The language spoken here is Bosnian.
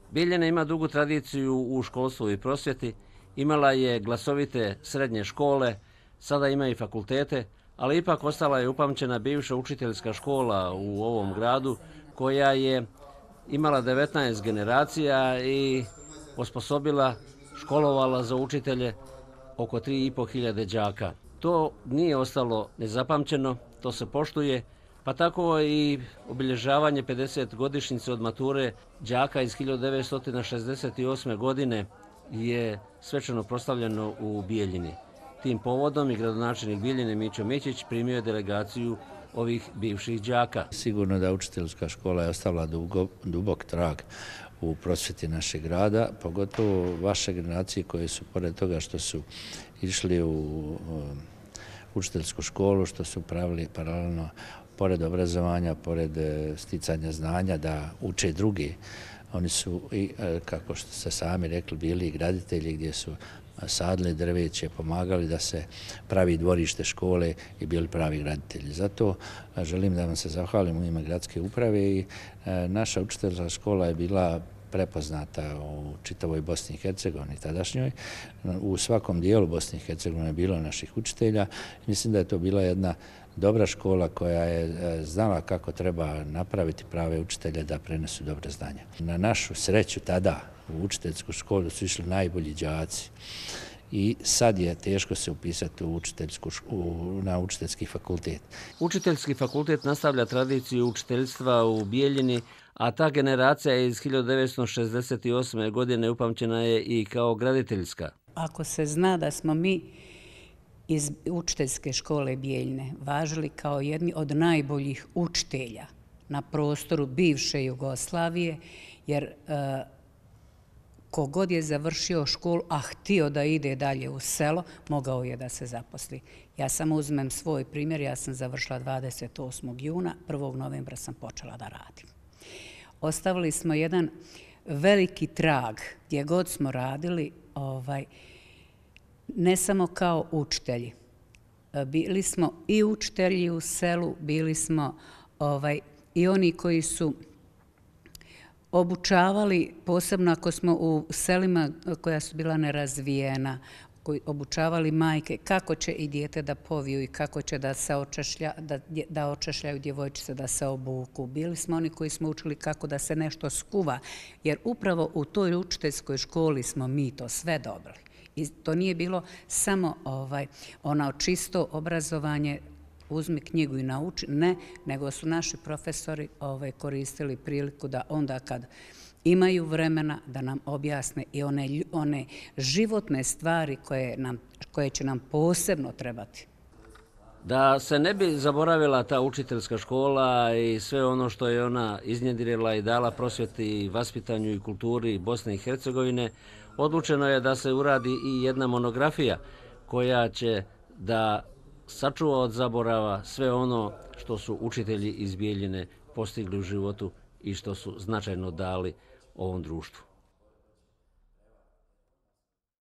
Bijeljina ima dugu tradiciju u školstvu i prosvjeti, imala je glasovite srednje škole, sada ima i fakultete, ali ipak ostala je upamćena bivša učiteljska škola u ovom gradu koja je imala 19 generacija i osposobila, školovala za učitelje oko 3.500 đaka. To nije ostalo nezapamćeno, to se poštuje, pa tako i obilježavanje 50 godišnjice od mature đaka iz 1968. godine je svečano proslavljeno u Bijeljini. Tim povodom i gradonačelnik Bijeljine Mićo Mićić primio je delegaciju ovih bivših đaka. Sigurno da učiteljska škola je ostavila dubok trag u prosvjeti našeg grada, pogotovo vaše generacije koje su, pored toga što su išli u učiteljsku školu, što su pravili paralelno, pored obrazovanja, pored sticanja znanja, da uče drugi. Oni su, i kako ste sami rekli, bili i graditelji gdje su sadili drveće, pomagali da se pravi dvorište škole i bili pravi graditelji. Zato želim da vam se zahvalim u ime gradske uprave i naša učiteljska škola je bila prepoznata u čitavoj Bosni i Hercegovini tadašnjoj. U svakom dijelu Bosne i Hercegovine je bilo naših učitelja. Mislim da je to bila jedna dobra škola koja je znala kako treba napraviti prave učitelje da prenesu dobre znanja. Na našu sreću tada u učiteljsku školu su išli najbolji đaci i sad je teško se upisati na učiteljski fakultet. Učiteljski fakultet nastavlja tradiciju učiteljstva u Bijeljini, a ta generacija iz 1968. godine upamćena je i kao graditeljska. Ako se zna da smo mi iz učiteljske škole Bijeljine važili kao jedni od najboljih učitelja na prostoru bivše Jugoslavije, jer kogod je završio školu, a htio da ide dalje u selo, mogao je da se zaposli. Ja samo uzmem svoj primjer, ja sam završila 28. juna, 1. novembra sam počela da radim. Ostavili smo jedan veliki trag gdje god smo radili, ne samo kao učitelji. Bili smo i učitelji u selu, bili smo i oni koji su obučavali, posebno ako smo u selima koja su bila nerazvijena, koji obučavali majke kako će i dijete da poviju i kako će da se da očešljaju djevojčice, da se obuku. Bili smo oni koji smo učili kako da se nešto skuva, jer upravo u toj učiteljskoj školi smo mi to sve dobili. I to nije bilo samo ono čisto obrazovanje, uzmi knjigu i nauči, ne, nego su naši profesori koristili priliku da onda kad imaju vremena da nam objasne i one životne stvari koje će nam posebno trebati. Da se ne bi zaboravila ta učiteljska škola i sve ono što je ona iznjedrila i dala prosvjeti, vaspitanju i kulturi Bosne i Hercegovine, odlučeno je da se uradi i jedna monografija koja će da sačuva od zaborava sve ono što su učitelji iz Bijeljine postigli u životu i što su značajno dali ovom društvu.